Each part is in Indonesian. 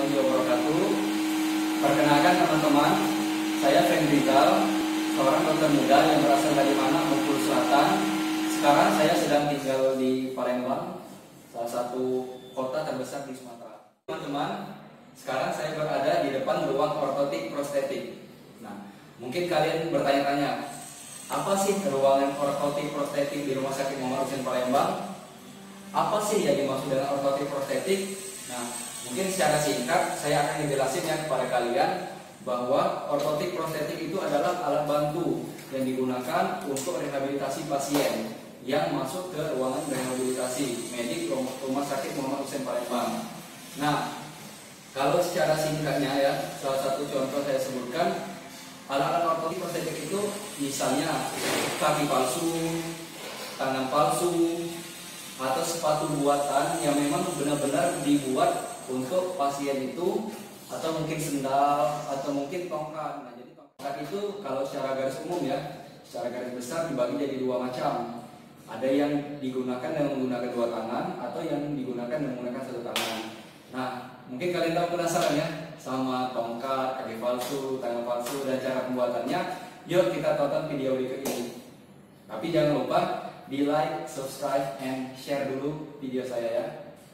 warahmatullahi wabarakatuh. Perkenalkan teman-teman, saya Feng Rizal, seorang dokter muda yang berasal dari Bengkulu Selatan. Sekarang saya sedang tinggal di Palembang, salah satu kota terbesar di Sumatera. Teman-teman, sekarang saya berada di depan ruang ortotik prostetik. Nah, mungkin kalian bertanya-tanya, apa sih ruangan ortotik prostetik di Rumah Sakit Muhammad Hussein Palembang? Apa sih yang dimaksud dengan ortotik prostetik? Nah, mungkin secara singkat saya akan menjelaskan ya kepada kalian bahwa ortotik prostetik itu adalah alat bantu yang digunakan untuk rehabilitasi pasien yang masuk ke ruangan rehabilitasi medik Rumah Sakit Muhammad Hussein Palembang. Nah, kalau secara singkatnya ya, salah satu contoh saya sebutkan, alat-alat ortotik prostetik itu misalnya kaki palsu, tangan palsu, atau sepatu buatan yang memang benar-benar dibuat untuk pasien itu, atau mungkin sendal, atau mungkin tongkat. Nah, jadi tongkat itu kalau secara garis umum ya, secara garis besar dibagi jadi dua macam. Ada yang digunakan dengan menggunakan dua tangan, atau yang digunakan dengan menggunakan satu tangan. Nah, mungkin kalian tahu penasaran ya sama tongkat, kaki palsu, tangan palsu, dan cara pembuatannya. Yuk kita tonton video berikut ini. Tapi jangan lupa di like, subscribe, and share dulu video saya ya.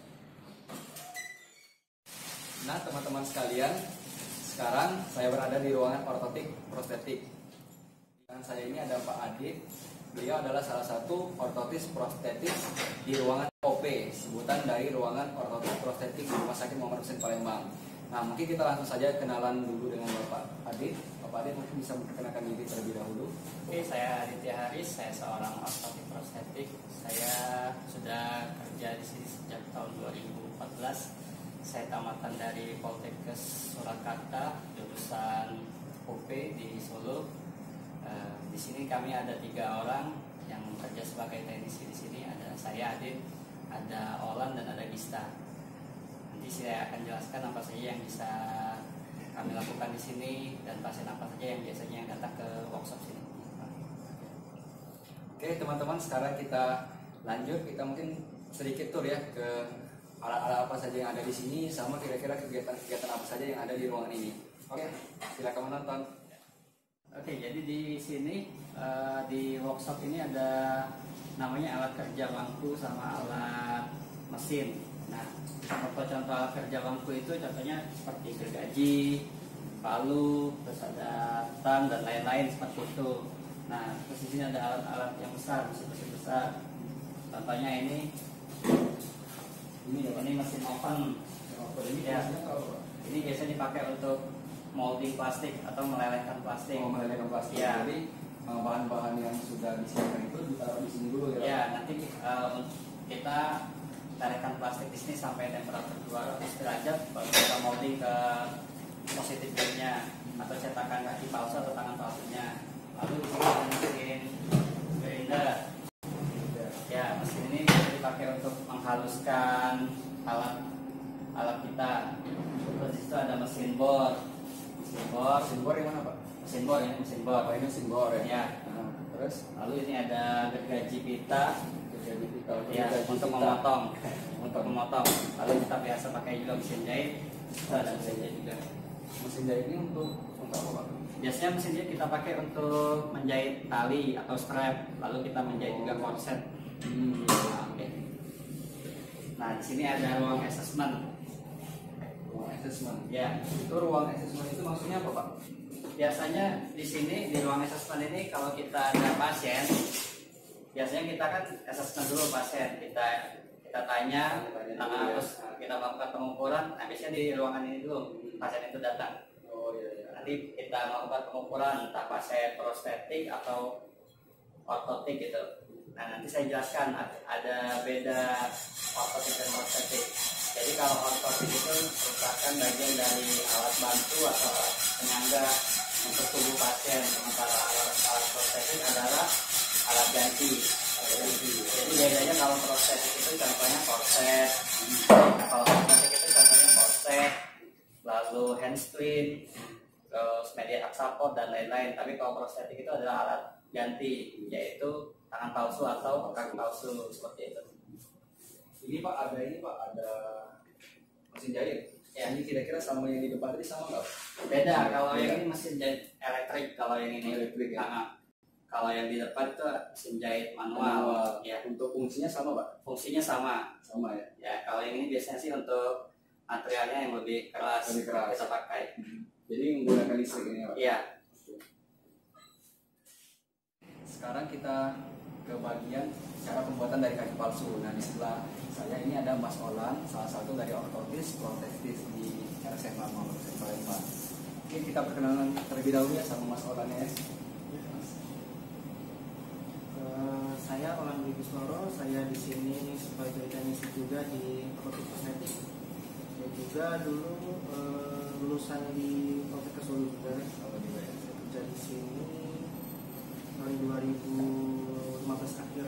Nah teman-teman sekalian, sekarang saya berada di ruangan ortotik prostetik. Dan saya ini ada Pak Adit. Beliau adalah salah satu ortotis prostetik di ruangan OP, sebutan dari ruangan ortotik prostetik di Rumah Sakit Muhammad Hussein Palembang. Nah mungkin kita langsung saja kenalan dulu dengan Bapak Adit. Bapak Adit mungkin bisa memperkenalkan diri terlebih dahulu. Oke, saya Aditya Haris, saya seorang ortotik prostetik. Saya sudah kerja di sini sejak tahun 2014. Saya tamatan dari Poltekkes Surakarta, jurusan OP di Solo. Di sini kami ada 3 orang yang bekerja sebagai teknisi di sini. Ada saya Adit, ada Olan, dan ada Gista. Nanti saya akan jelaskan apa saja yang bisa kami lakukan di sini dan pasien apa saja yang biasanya yang datang ke workshop sini. Oke teman-teman, sekarang kita lanjut. Kita mungkin sedikit tur ya ke alat-alat apa saja yang ada di sini, sama kira-kira kegiatan-kegiatan apa saja yang ada di ruangan ini. Oke, silakan menonton. Oke, jadi di sini di workshop ini ada namanya alat kerja bangku sama alat mesin. Nah, contoh-contoh alat kerja bangku itu contohnya seperti gergaji, palu, terus ada tang dan lain-lain seperti itu. Nah, terus di sini ada alat-alat yang besar, mesin besar. Contohnya ini mesin oven. Ini biasanya dipakai untuk molding plastik atau melelehkan plastik. Oh, melelehkan plastik. Ya. Jadi bahan-bahan yang sudah disiapkan itu ditaruh di sini dulu ya. Ya, nanti kita lelehkan plastik di sini sampai temperatur 200 derajat, baru kita molding ke positif grade-nya atau cetakan kaki palsu atau tangan palsunya. Lalu di sini ada mesin grinder. Ya, mesin ini bisa dipakai untuk menghaluskan alat kita. Terus di situ ada mesin bor. Mesin bor yang mana Pak? Mesin bor ya, mesin bor. Oh, ini mesin bor ya. Ya. Nah, terus Lalu ini ada gergaji pita. gergaji pita Ya, untuk memotong. Untuk memotong. Lalu kita biasa pakai juga mesin jahit. Ada mesin jahit juga. Mesin jahit ini untuk apa Pak? Biasanya mesin jahit kita pakai untuk menjahit tali atau strap. Lalu kita menjahit juga korset. Nah, oke. Nah, di sini ada ruang assessment. Ruang assessment. Ya, Itu ruang assessment itu maksudnya apa Pak? biasanya di sini di ruang assessment ini kalau kita ada pasien, biasanya kita kan assessment dulu pasien, kita tanya tentang terus kita melakukan pengukuran. Nah, biasanya di ruangan ini dulu pasien itu datang. Oh iya. Nanti kita melakukan pengukuran entah pasien prostetik atau ortotik gitu. Nah, nanti saya jelaskan ada beda ortotik dan prostetik. Jadi kalau ortotik itu merupakan bagian dari alat bantu atau alat penyangga untuk tubuh pasien, sementara alat prostetik adalah alat ganti. Jadi bedanya kalau prostetik itu contohnya korset, kalau ortotik itu contohnya korset, lalu handscreen, terus media aksapot dan lain-lain. Tapi kalau prostetik itu adalah alat ganti, yaitu tangan palsu atau kaki palsu seperti itu. Ini Pak ada mesin jahit. Ya, Ini kira-kira sama yang di depan tadi sama nggak? Beda, kalau yang ini mesin jahit elektrik, kalau yang ini Elektrik ya? Kalau yang di depan itu mesin jahit manual. Manual. Ya, Untuk fungsinya sama Pak? fungsinya sama. Sama ya? Ya, kalau yang ini biasanya sih untuk materialnya yang lebih keras, Lebih keras. kita pakai. Jadi menggunakan listrik ini Pak? Iya. Sekarang kita ke bagian cara pembuatan dari kaki palsu. Nah, di sebelah saya ini ada Mas Olan, salah satu dari ortoptis protestis di RSF Mamang, RSF Palembang. Mungkin kita perkenalan terlebih dahulu ya sama Mas Olan ya. Saya Olan Budi Kusnoro, saya di sini sebagai teknisi juga di Ortoptik Kosmetik. Saya juga dulu lulusan di Ortoptik Solo juga. Saya kerja di sini tahun 2015 akhir.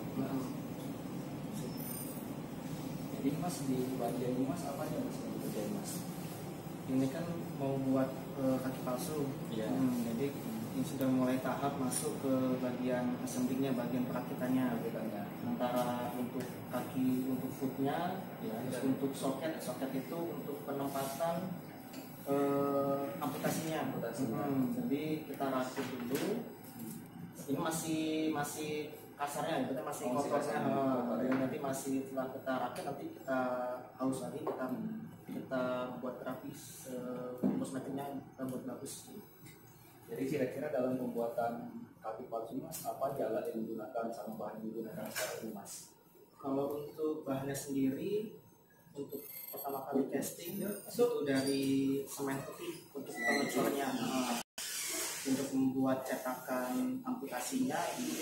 Jadi Mas di bagian ini Mas apa aja Mas yang kerjain Mas? Ini kan mau buat kaki palsu. Iya. Jadi ini sudah mulai tahap masuk ke bagian assemblingnya, bagian perakitannya. Antara untuk kaki, untuk footnya, Ya, terus dan untuk soket itu untuk penempatan amputasinya. Jadi kita rakit dulu. Ini masih kasarnya, kita masih Oh, masih kotornya. kasarnya. Dan nanti masih setelah kita rakit, nanti kita halus lagi, kita buat rapis kosmetiknya, kita buat bagus. Jadi kira-kira dalam pembuatan kaki palsu Mas, apa aja alat yang digunakan sama bahan yang digunakan secara umum Mas? Kalau untuk bahannya sendiri, untuk pertama kali testing itu dari semen putih untuk pengecornya. Untuk membuat cetakan amputasinya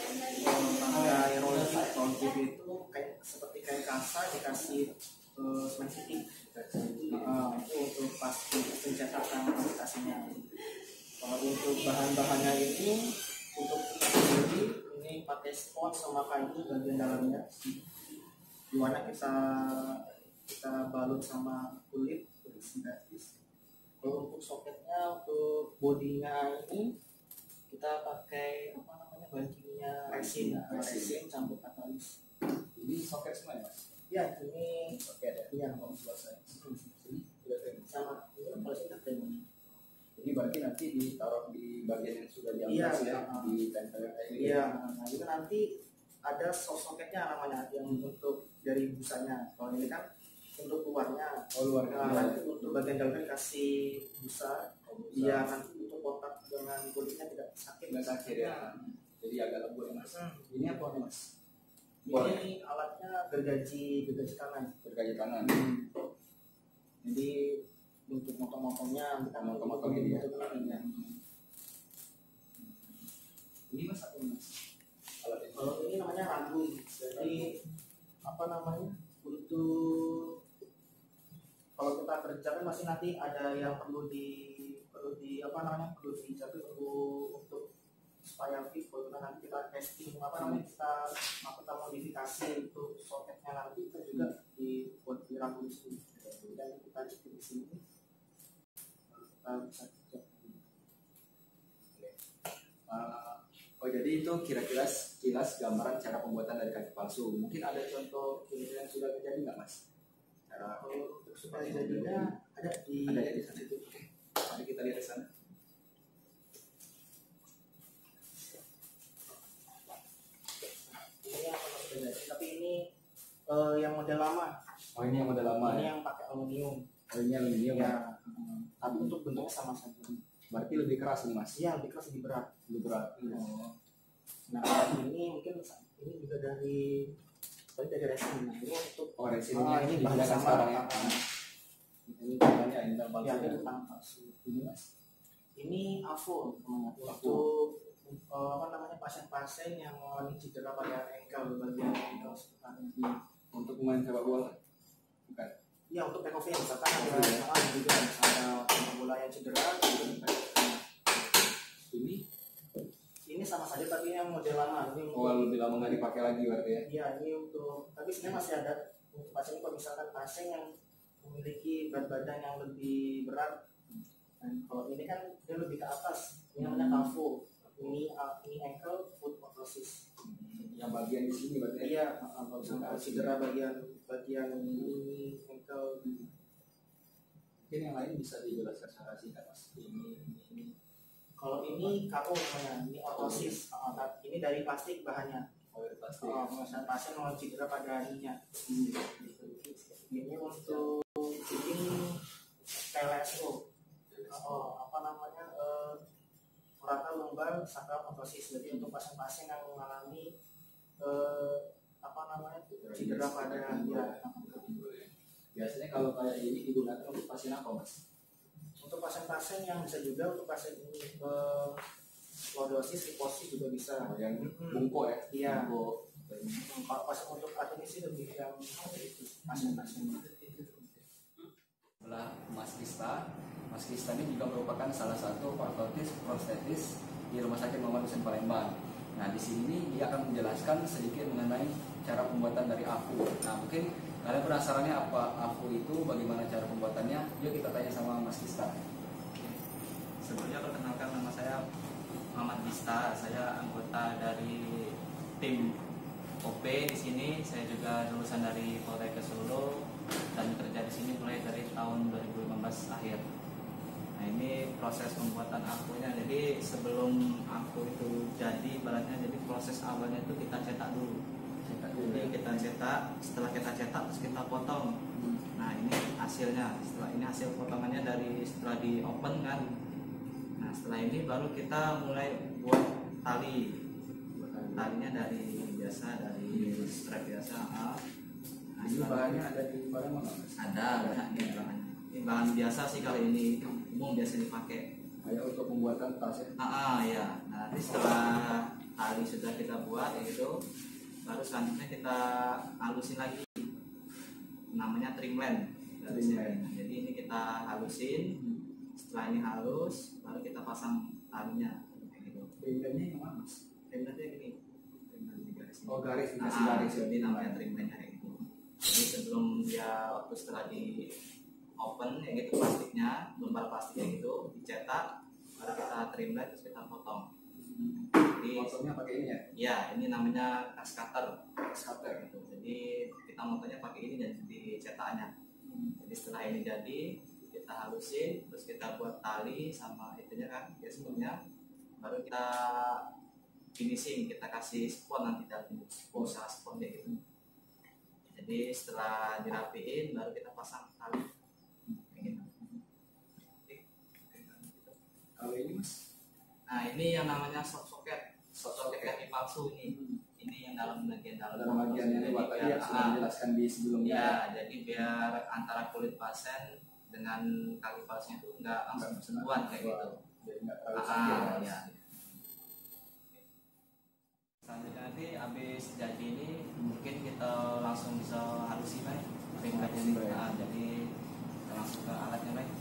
pakai roll kit itu kayak seperti kain kasa dikasih semen putih. Itu untuk pas pencetakan amputasinya. Kalau untuk bahan-bahannya ini untuk kita sendiri ini pakai spons sama kayu bagian dalamnya. Luarnya kita balut sama kulit sintetis. Kalau untuk soketnya, untuk bodinya ini kita pakai bankingnya resin campur katalis. Ini soket semua ya Mas? Ya, ini Soket ya? iya Kalau sebelah saya. Ini udah frame. sama ini kalau kita frame. Jadi berarti nanti ditaruh di bagian yang sudah Iya, diamplas ya, di tempel kayak ini. Iya, nah itu nanti ada soketnya namanya yang untuk dari busanya. Kalau ini kan untuk luarnya. Oh, luar Nah, nanti untuk bagian dalamnya kasih busa. Iya, nanti untuk kontak dengan kulitnya tidak sakit. Nggak sakit ya. Jadi agak lembut ya Mas. Ini apa nih Mas? Ini alatnya gergaji tangan. Gergaji tangan. Jadi untuk motong-motongnya, kita Motong-motong ini ya. ya. Ini Mas apa Mas? Alat ini. Kalau ini namanya ragum. Jadi apa namanya? Untuk kalau kita kerja kan masih nanti ada yang perlu dijatuh untuk supaya fit. Kalau kita nanti kita testing kita modifikasi untuk soketnya nanti kita juga dibuat di ragum sini. Dan kita jepit di sini. Kita bisa kerja. Oh jadi itu kira-kira kilas gambaran cara pembuatan dari kaki palsu. Mungkin ada contoh kira-kira yang sudah terjadi nggak Mas? Cara Kalau untuk supaya jadinya ada di ya di sana itu. Oke. Mari kita lihat di sana. Ini yang sudah jadi, tapi ini yang model lama. Oh ini yang model lama Ini ya? yang pakai aluminium. Oh ini aluminium ya? Ya, tapi untuk bentuknya sama saja. Berarti lebih keras nih Mas? Iya, lebih keras, lebih berat. Lebih berat. Oh. Nah, ini mungkin ini juga dari resin. Nah, ini untuk resinnya ini bahan digunakan sama. sekarang ya? Ini bahannya ini Ya, palsu ini ya? tentang palsu. Ini Mas? Ini AVO namanya. Untuk pasien-pasien yang mengalami cedera pada ankle bagian ankle seperti ini. Untuk pemain sepak bola? Bukan? Iya, untuk back office misalkan ada juga ada bola yang cedera gitu. Ini sama saja tapi yang model lama. Ini Lebih lama nggak dipakai lagi berarti ya? Iya, ini untuk tapi sebenarnya masih ada untuk pasien kalau misalkan pasien yang memiliki berat badan yang lebih berat. Dan kalau ini kan dia lebih ke atas. Ini namanya KAFO. Ini ankle foot orthosis. Yang bagian di sini berarti ya? Iya, kalau cedera bagian ini ankle. Mungkin yang lain bisa dijelaskan secara singkat mas. Ini. Kalau ini KO namanya, ini otosis. Ini dari plastik bahannya. Oh, plastik. Misalnya pasien mau cedera pada ininya. Ini untuk ini PLSO. Apa namanya? Forakel lumbar sacral otosis. Jadi untuk pasien-pasien yang mengalami cedera pada ya. Biasanya kalau kayak ini digunakan untuk pasien apa mas? Untuk pasien-pasien yang bisa juga untuk pasien ini lordosis, liposis juga bisa. Yang bungko ya? Iya. Bungko. Kalau pasien untuk artritis lebih yang itu pasien-pasien. Sebelah Mas Kista. Mas Kista ini juga merupakan salah satu ortotis prostetis di Rumah Sakit Muhammad Hussein Palembang. Nah di sini dia akan menjelaskan sedikit mengenai cara pembuatan dari AFU. Nah mungkin kalian penasarannya apa AFU itu, bagaimana cara pembuatannya? Yuk kita tanya sama Mas Kista. Sebelumnya perkenalkan, nama saya Muhammad Kista. Saya anggota dari tim OP di sini. Saya juga lulusan dari Poltekkes Solo dan kerja di sini mulai dari tahun 2015 akhir. Nah ini proses pembuatan AFU-nya. Jadi sebelum AFU itu jadi, ibaratnya jadi proses awalnya itu kita cetak dulu. Jadi kita cetak, setelah kita cetak terus kita potong. Nah ini hasilnya. Setelah ini hasil potongannya dari setelah di open kan. Nah setelah ini baru kita mulai buat tali. Talinya dari strap biasa. Nah, Ini bahannya ada di Palembang nggak, Mas? ada bahannya. Ini bahan biasa sih kali ini, umum biasa dipakai. Kayak untuk pembuatan tas ya? Ya. Nah nanti setelah tali sudah kita buat gitu, baru selanjutnya kita halusin lagi, namanya trimline. Jadi ini kita halusin. Setelah ini halus, baru kita pasang talinya kayak gitu. Trimline-nya yang mana mas? Trimline itu ini. Oh garis, Nah, garis. jadi namanya trimline kayak gitu. Jadi sebelum dia waktu setelah di open yang gitu plastiknya, lembar plastiknya gitu dicetak, baru kita trimline terus kita potong. Jadi Potongnya pakai ini ya? ya ini namanya cast cutter. Cutter. Gitu. Jadi kita motongnya pakai ini dan dicetaknya. Jadi setelah ini jadi kita halusin, terus kita buat tali sama itunya kan, gesturnya, baru kita finishing, kita kasih spon nanti dari usaha spon kayak gitu. Jadi setelah dirapiin baru kita pasang tali kayak gitu. Kalau ini mas? Nah ini yang namanya socket kaki palsu ini. Ini yang dalam bagian Dalam bagian yang lewat tadi yang sudah dijelaskan di sebelumnya. Ya, jadi biar antara kulit pasien dengan kaki palsunya itu nggak langsung bersentuhan kayak gitu. Jadi nggak terlalu sakit Ya. Selanjutnya nanti habis jadi ini mungkin kita langsung bisa halusin aja ringkatnya ini. Jadi kita langsung ke alatnya baik.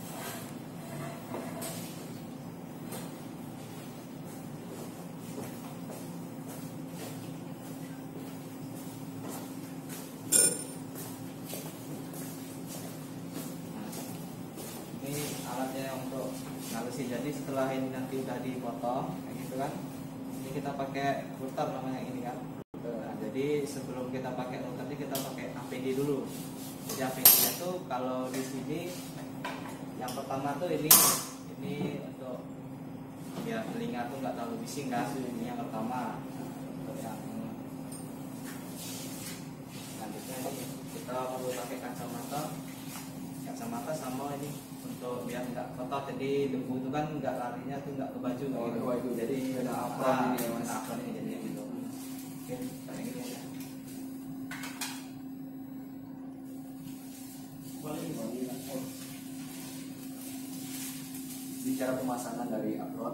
Ini alatnya untuk ngalusin. Jadi setelah ini nanti udah dipotong kayak gitu kan, ini kita pakai router namanya ini kan. Nah, jadi sebelum kita pakai router ini kita pakai APD dulu. Jadi APD itu kalau di sini yang pertama tuh ini untuk ya telinga tuh nggak terlalu bising kan. Ini yang pertama. Untuk yang selanjutnya ini kita perlu pakai kacamata sama ini untuk biar nggak kotor, jadi debu itu kan nggak larinya tuh nggak ke baju gitu. Jadi ada apron ini ya mas? Apron ini jadi gitu. Oke, kayak gini ya. Bicara pemasangan dari apron.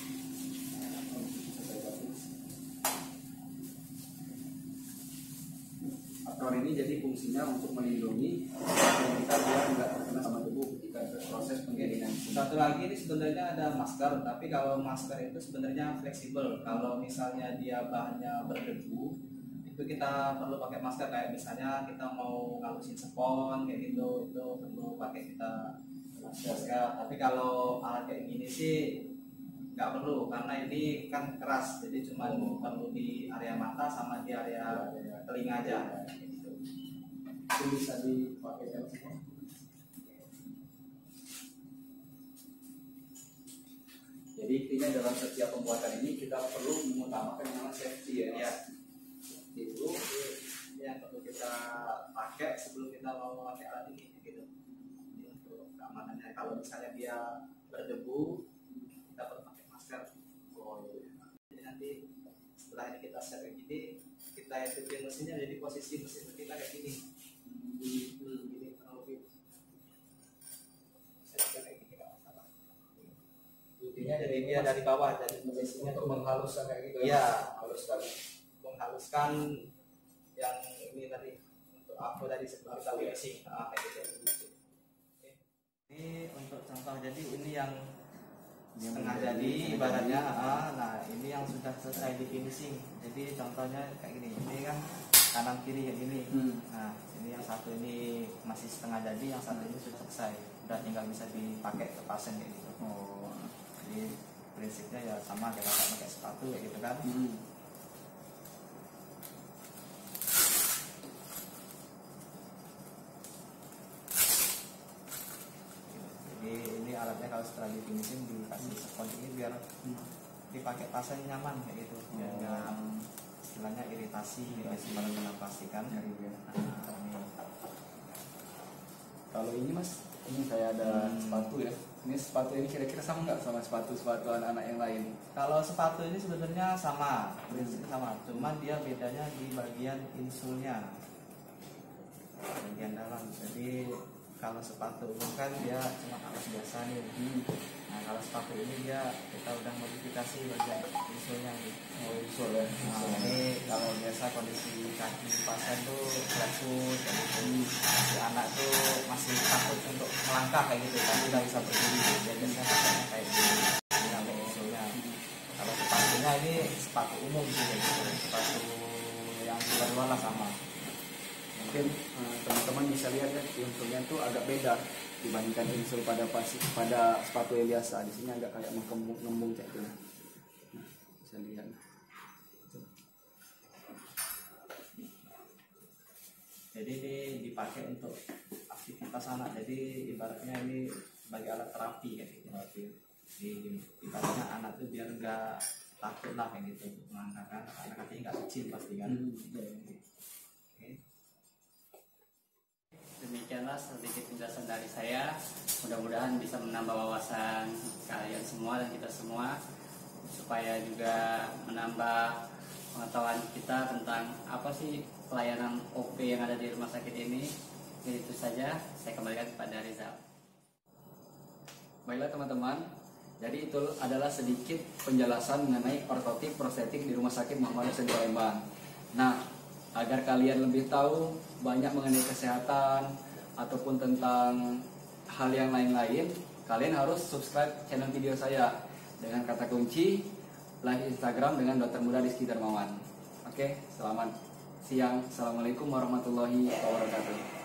Apron ini jadi fungsinya untuk melindungi kita biar nggak terkena sama debu ketika proses penggilingan. Satu lagi ini sebenarnya ada masker, tapi kalau masker itu sebenarnya fleksibel. Kalau misalnya dia bahannya berdebu, itu kita perlu pakai masker. Kayak misalnya kita mau ngalusin spons kayak gitu, itu perlu pakai kita masker. Tapi kalau alat kayak gini sih nggak perlu, karena ini kan keras, jadi cuma perlu di area mata sama di area telinga aja. Gitu. Itu bisa dipakai kan semua. intinya dalam setiap pembuatan ini kita perlu mengutamakan yang namanya safety ya. Ya. Itu Yang perlu kita pakai sebelum kita mau memakai alat ini gitu. Ini untuk keamanannya. Kalau misalnya dia berdebu, kita perlu pakai masker. Jadi nanti setelah ini kita set kayak gini, kita ikutin mesinnya, jadi posisi mesin kita kayak gini. Gini kurang lebih. Set kayak gini kalau salah. intinya Jadi dia dari bawah, jadi posisinya untuk menghaluskan kayak gitu Iya. haluskan. menghaluskan yang ini tadi untuk aku tadi sebelum kita finishing kayak gitu. Oke. Ini untuk contoh, jadi ini yang setengah jadi ibaratnya, nah ini yang sudah selesai di finishing. Jadi contohnya kayak gini, ini kan kanan kiri kayak gini. Nah ini yang satu ini masih setengah jadi, yang satu ini sudah selesai, udah tinggal bisa dipakai ke pasien kayak gitu. Jadi prinsipnya ya sama kayak pakai sepatu kayak gitu kan. Jadi ini alatnya kalau setelah di finishing dikasih spons ini biar dipakai pasien nyaman kayak gitu, biar nggak istilahnya iritasi pada kena plastikan. Nah, ini. Kalau ini mas, ini saya ada sepatu ya. Ini sepatu ini kira-kira sama nggak sama sepatu-sepatu anak-anak yang lain? Kalau sepatu ini sebenarnya sama, prinsipnya sama, cuman dia bedanya di bagian insulnya, bagian dalam. Jadi kalau sepatu umum kan dia cuma alas biasa nih. Nah kalau sepatu ini dia kita udah modifikasi bagian insulnya nih. Oh, insul ya. Nah, ini kalau biasa kondisi kaki pasien tuh barefoot, si anak tuh masih takut untuk melangkah kayak gitu, tapi udah bisa berdiri. Dia biasanya pakainya kayak gini, ini namanya insulnya. Kalau sepatunya ini sepatu umum sih, kayak gitu. Sepatu yang luar lah sama. Mungkin teman-teman bisa lihat ya, insulnya tuh agak beda dibandingkan insul pada sepatu yang biasa. Di sini agak kayak mengembung kayak gitu. Nah, bisa lihat. Jadi ini dipakai untuk aktivitas anak. Jadi ibaratnya ini sebagai alat terapi kayak gitu. Jadi ibaratnya anak tuh biar nggak takut lah kayak gitu melangkahkan, karena kakinya nggak kecil pasti kan. Oke. Demikianlah sedikit penjelasan dari saya. Mudah-mudahan bisa menambah wawasan kalian semua dan kita semua, supaya juga menambah pengetahuan kita tentang apa sih pelayanan OP yang ada di rumah sakit ini. Jadi itu saja, saya kembalikan kepada Rizal. Baiklah teman-teman, jadi itu adalah sedikit penjelasan mengenai ortotik prostetik di Rumah Sakit Muhammad Hussein Palembang. Nah, agar kalian lebih tahu banyak mengenai kesehatan ataupun tentang hal yang lain-lain, kalian harus subscribe channel video saya dengan kata kunci like Instagram dengan Dr. Muda Rizky Darmawan. Oke, selamat siang. Assalamualaikum warahmatullahi wabarakatuh.